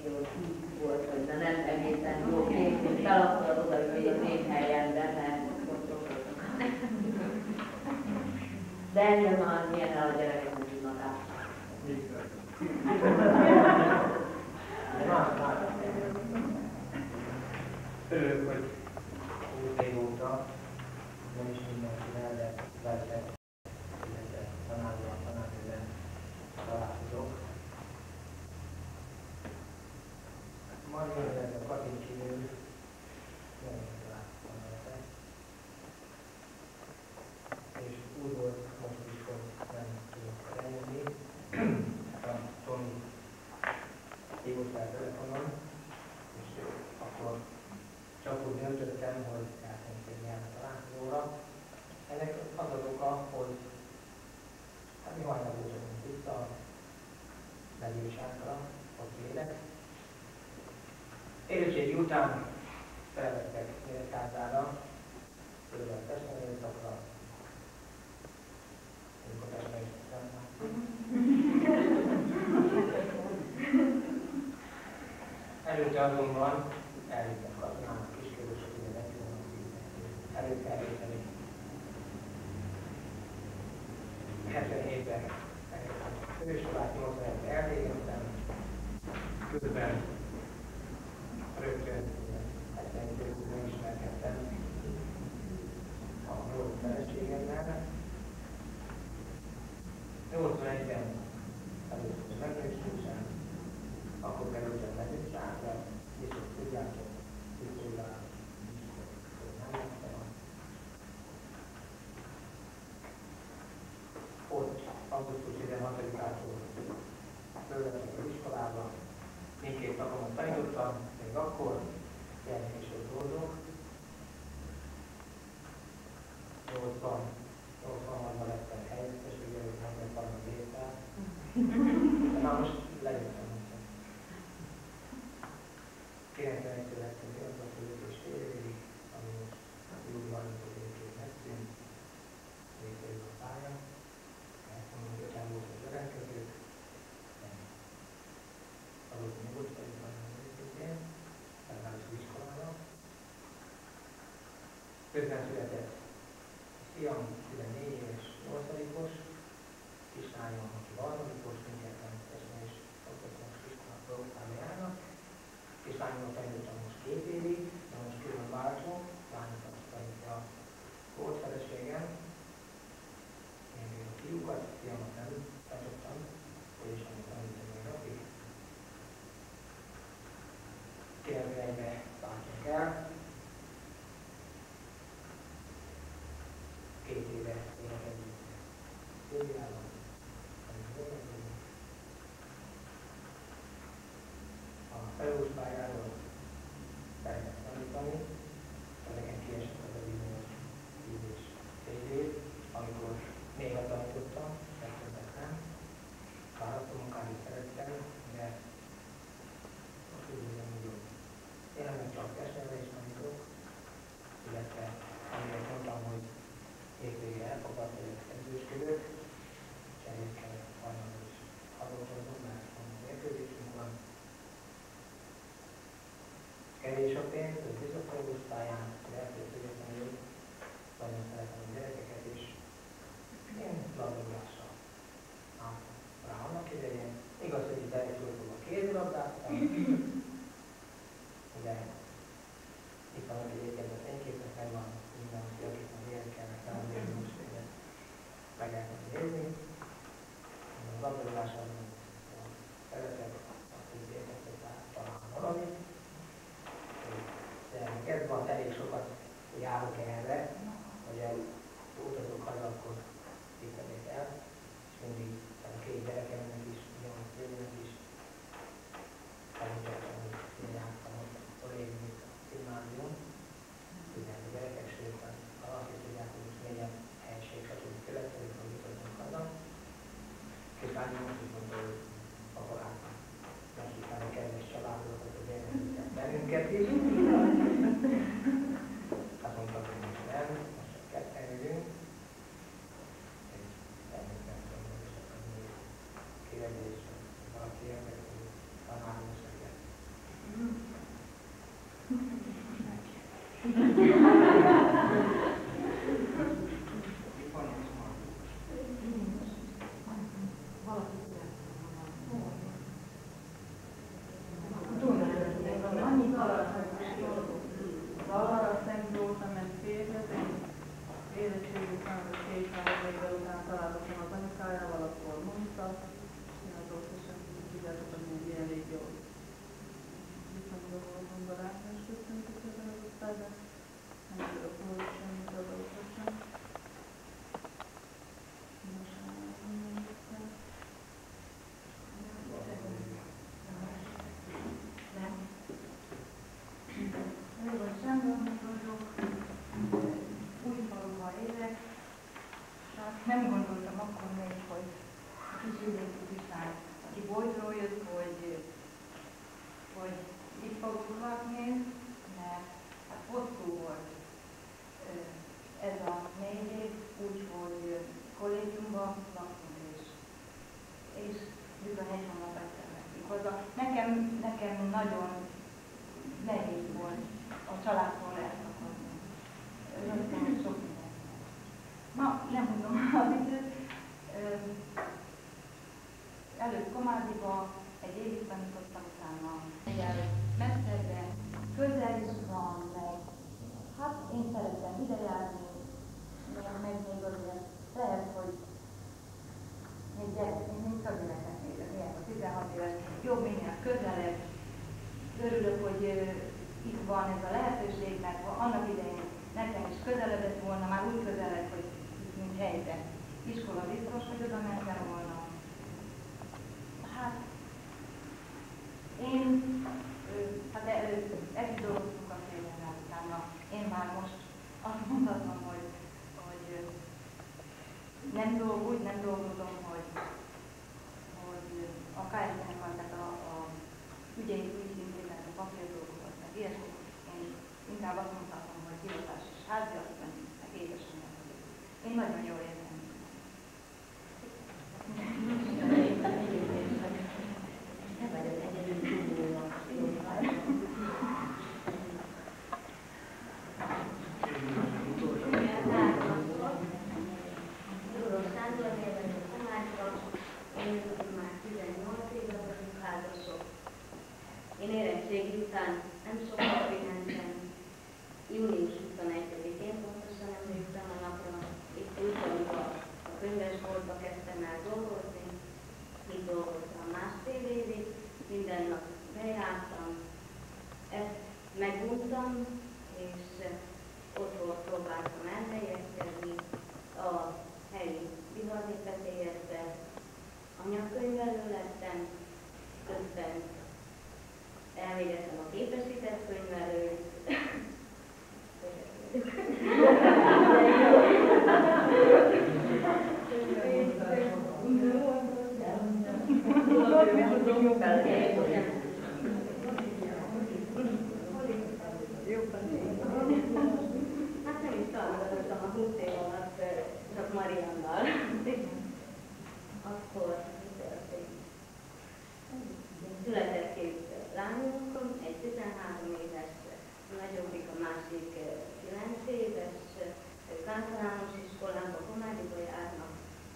aki ott így volt, hogy na nem egészen jó kép, és fel akarod oda ülni az én helyemre, mert ott sokkal. De nyilván milyen el a gyerekek, hogy tudnak át. Örülök, hogy 20 év óta nem is mindenkivel, de veled, illetve tanárnővel találkozok. Ma jön a Katin kívül, nem találkoztam vele. És úgy volt most is, hogy nem tudok eljönni. A Tomi hívott fel telefonon, és akkor csak úgy döntöttem, hogy el fogom térni el a találkozóra. Ennek az az oka, hogy hát mi hajnalózunk itt a legyőságra, ott élek. Érettségi után felvettek Nyíregyházára, körülbelül a testnevelőszakra, amikor testnevelőszakra előtte azonban elvittem katonának kiskörösök, ugye előtte elvéteni. 77-ben eljöttem a főiskolát, 81-ben elvégeztem, közben rögtön 77-ben ismerkedtem a volt feleségemmel. 81-ben először a megnősülésem, akkor kerültem mezőtárgyra, és ott tudjátok, hogy nem láttam. Ott augusztus 16-ától fölvettek az iskolába, mindkét szakomat tanítottam, még akkor, ilyen később dolgok. 86-ban lettem helyettes, ugye, hogy nem lett valami héttel. De már most lejöttem. 91-től lettem igazgatójuk és fél évig, ami most júliusban évként megszűnt, végül a pálya. Ezt mondom, hogy öten volt az örenkezők. Azóta nyugodt vagyok nagyon végén, legalábbis az iskolának. Közben született fiam, 14 éves, 8-os, kislányom, aki 3-os, mindketten testben és oktatós iskolát próbálni járnak. Kislányomat tanítottam most 2 évig, de most külön váltó, lányokat tanítja a volt feleségem. Én még a fiúkat, fiamat nem tanítottam, és amit tanítom még napig. 91-ben váltunk el. 2 éve érekedik Szériában, a felús pályáról szeretett tanítani, de nekem kiesett az a bizonyos 10 és fél év, amikor még a tanítottam, legtöbbet nem. Választó munkát szerettem, de most úgy mondom, hogy jobb. Én nem csak testnevelést tanítok, illetve amiért mondtam, hogy hétvégén elfogadt, hogy edzősködök, és ezért kell hajnalban is hazudoznom, mert van mérkőzésünk van. Kevés a pénz, az bizottságos pályán, de ezért függetlenül jobb. Nagyon szeretem a gyerekeket is. Én labdagolással álltam rá annak idején. Igaz, hogy itt elfordul a kézilabdáztam, de itt vannak egyébként a fényképek, meg van minden, hogy akik az érdekelnek, nem az érdekel, most meg lehet nézni. A labdagolással szeretek, azt így érdekel, talán valamit. De ez van, elég sokat járok erre, hogy utazok haza, akkor képzeljék el, és mindig a 2 gyerekemnek is, 8 évének is, tanítottam, hogy én jártam ott kollégium itt a gimnázium, tudják a gyerekek, sőt, azt is tudják, hogy most milyen helység, stb. Következik, hogy utazunk haza. Kislányom most is mondta, hogy apa láttam, nekik a kedves családokat, hogy érdekeltek bennünket is. Azt mondtam, hogy most nem, most csak ketten ülünk. És természetesen nem tudom, hogy is a kérdés, valaki érdekel, hogy tanárul segít. Nem gondoltam akkor még, hogy a kis Illéki István, aki Boldról jött, hogy itt fogok lakni, mert hát hosszú volt ez a 4 év, úgyhogy kollégiumban laktunk, és bizony honnan beszélhetünk hozzá. Nekem nagyon nehéz volt a családtól elszakadni. Rögtön sok minden. Ma nem húzom az időt. Előtt Komádiba egy évig tanítottam, utána egy mesterbe, közel is van, meg hát én szeretem ide járni, meg még azért lehet, hogy még gyerek, még csak gyereknek nézek, milyen a 16 éves, jobb minél közelebb. Örülök, hogy itt van ez a lehetőség, mert annak idején nekem is közeledett volna, már úgy közelebb, hogy itt mint helyben. Iskola biztos, hogy oda mentem volna. Hát, hát együtt dolgoztunk a félemmel utána. Én már most azt mondhatom, hogy nem dolgozom, hogy a KSZ-nek tehát a ügyeit úgy intéznek, a papírdolgokat, meg ilyesmi. Én inkább azt mondhatom, hogy hivatás és háziasszony, meg édesanyja vagyok. Én nagyon jól érzem. Nem vagy az egyedül tudónak. Jóros Sándor néven a Komácsban, én már 18 éve vagyok házasok. Én érettségi után nem sokkal pihentem. Június 21-én pontosan emlékszem a napra, itt Újfaluba a könyvesboltba kezdtem el dolgozni. Itt dolgoztam 1,5 évig, minden nap bejártam. Ezt meguntam, és otthon próbáltam elhelyezkedni a helyi Bivaldi-Petélyesbe. Anyakönyvelő lettem, közben elvégeztem a képesített könyvelőt. Hát nem is találkoztam a 20 év alatt csak Mariannal. Akkor született 2 lányunkom, egy 13 éves, a nagyobbik, a másik 9 éves, ők általános iskolába, Komádiba járnak.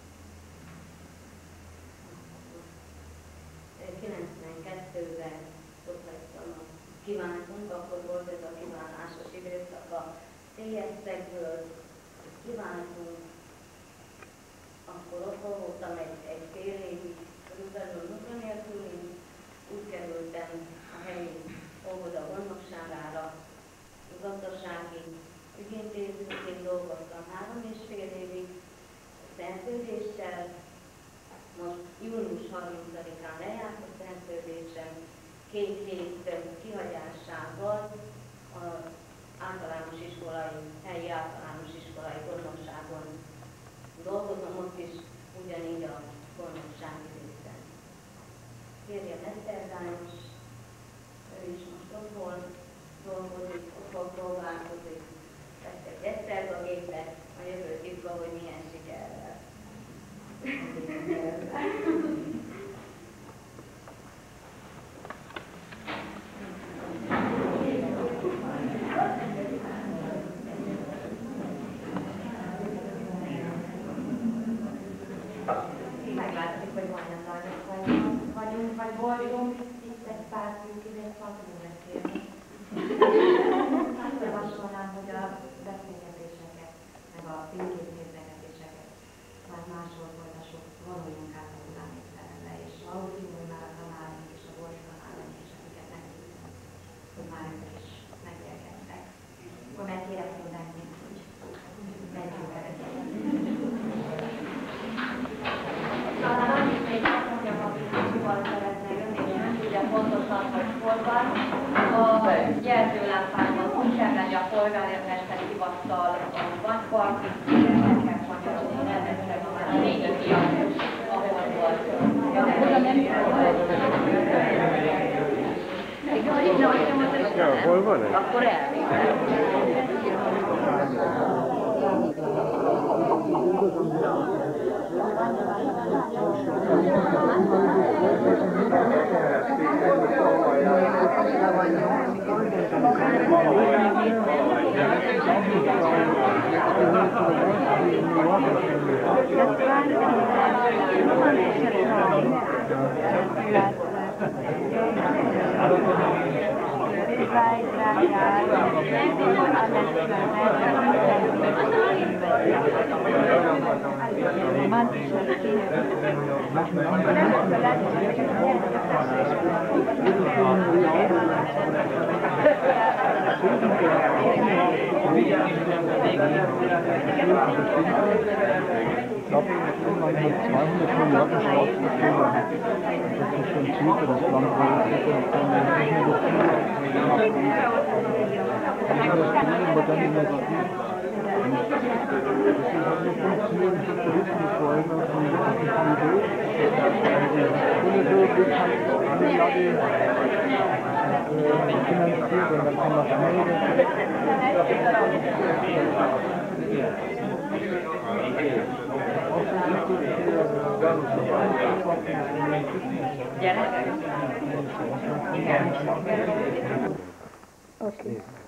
92-ben ott lettem a kívántunk, akkor volt ez a kívánásos időszak a TS-ekből, kívántunk, akkor otthon voltam egy fél évig, körülbelül munkanélküli, úgy kerültem a helyi óvoda gondnokságára, gazdasági ügyintézőként dolgoztam 3,5 évig, szerződéssel, most június 30-án lejárt a szerződésem, 2 hét kihagyásával az általános iskolai, helyi általános iskolai gondnokságon dolgozom, ott is ugyanígy a gondnoksági részen. Férjem Esztergányos, ő is most otthon dolgozik, otthon próbálkozik, vett egy esztergagépet, a jövő tippa, hogy milyen sikerrel. Boldogom, itt egy pár szűkében szabadul beszélni. Azt javasolnám, hogy a beszélgetéseket, meg a fényképnézgetéseket már máshol folytassuk, vonuljunk át a Hulánékterenre, és valószínűleg már a tanárok és a borstanárok is, akiket megnéztem, hogy már ezek is megérkeztek. Akkor megkérek mindenkit, hogy menjünk el egyet. Talán annyit még azt mondjam, hogy hol szeretne jönni, és nem tudja pontosan, hogy hol van. A jelzőlámpákon úgy kell menni a polgármesteri hivatalon, vagy parkingben kell kanyarolni, rendesen van már 4-5 ilyen, ahol volt. Hol van ez? Akkor Okay.